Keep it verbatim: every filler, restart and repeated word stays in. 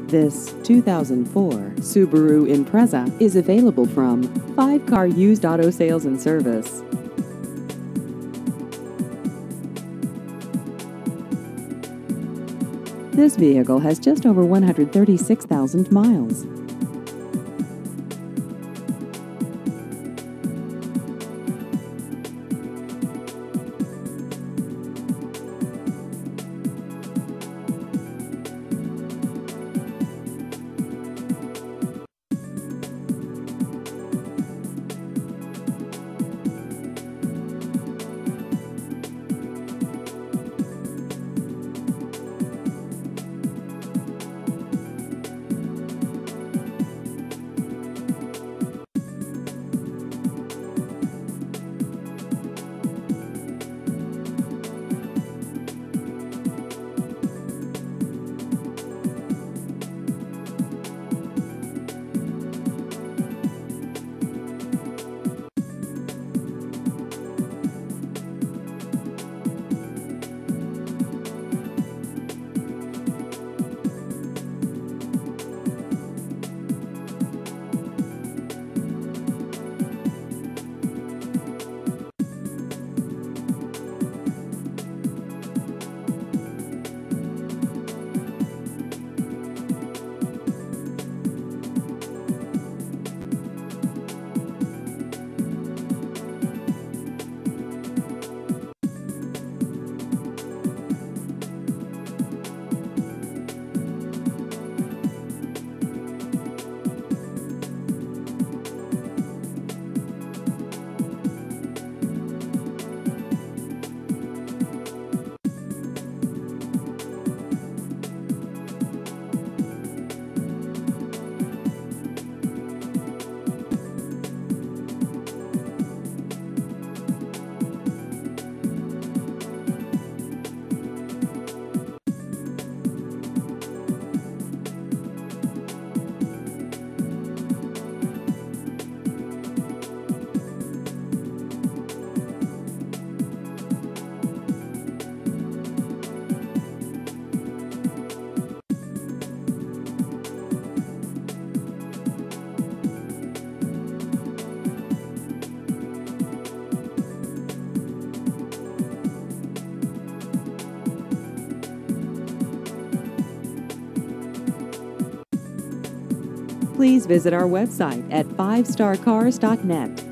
This two thousand four Subaru Impreza is available from Five Car Used Auto Sales and Service. This vehicle has just over one hundred thirty-six thousand miles. Please visit our website at five star cars dot net.